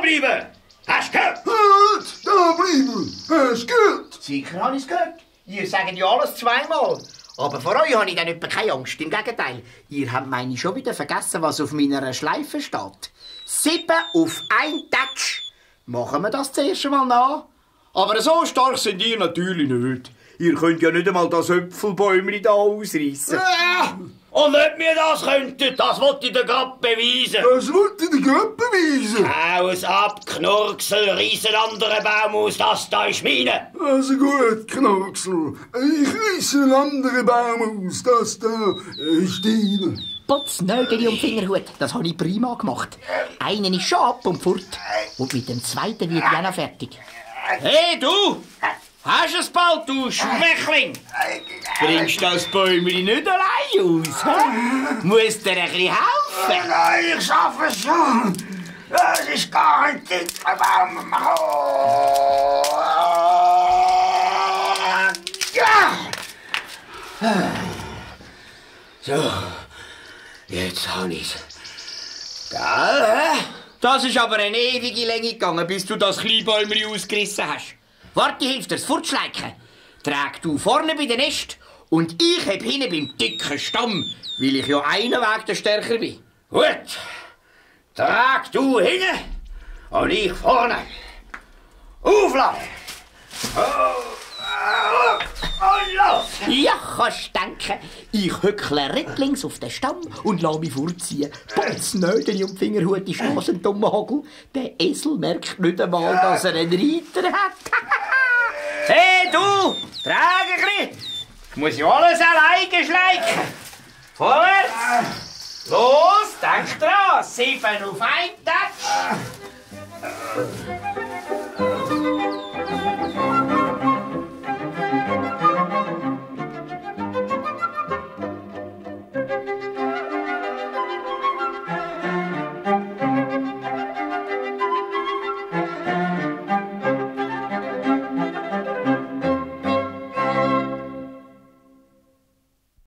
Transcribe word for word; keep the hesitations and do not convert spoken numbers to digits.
bleiben! Hast du gehört? Halt! Da bleiben! Hast du gehört? Sicher habe ich es gehört. Ihr sagt ja alles zweimal. Aber vor euch habe ich dann etwa keine Angst. Im Gegenteil, ihr habt meine schon wieder vergessen, was auf meiner Schleife steht. Sieben auf ein Touch. Machen wir das zuerst einmal nach? Aber so stark sind ihr natürlich nicht. Ihr könnt ja nicht einmal das Äpfelbäumchen hier ausreißen. Ja. Und nicht wir das könnten, das wollte ich dir gerade beweisen. Das wollte ich dir gerade beweisen. Aus ab, Knurksel, reiss einen anderen Baum aus, das da ist meine. Also gut, Knorksel. Ich reisse einen anderen Baum aus. Das da ist deiner. Putz, Nägel und Fingerhut, das habe ich prima gemacht. Einen ist schon ab und fort. Und mit dem zweiten wird ich auch noch fertig. Hey, du! Hast du es bald, du Schwächling? Bringst das Bäumchen nicht allein aus? He? Musst dir ein bisschen helfen? Nein, ich schaffe es schon. Das ist gar ein dicker Baum. Ja! So, jetzt habe ich's. Gell, hä? Das ist aber eine ewige Länge gegangen, bis du das Kleinbäumchen ausgerissen hast. Warte, hilft dir's fortschleichen. Trag du vorne bei den Nest und ich heb hinten beim dicken Stamm, weil ich ja einen Weg der Stärker bin. Gut. Trag du hinten und ich vorne. Aufladen. Und los. Ja, kannst denken. Ich hückle rittlings auf den Stamm und lass mich vorziehen. Putz, Nödeli und Fingerhut ist das ein dummer Hagel. Der Esel merkt nicht einmal, dass er einen Reiter hat. Hey, du! Trag ein bisschen. Ich muss ja alles alleine schleichen. Vorwärts. Los, denk dran. Sieben auf ein Touch.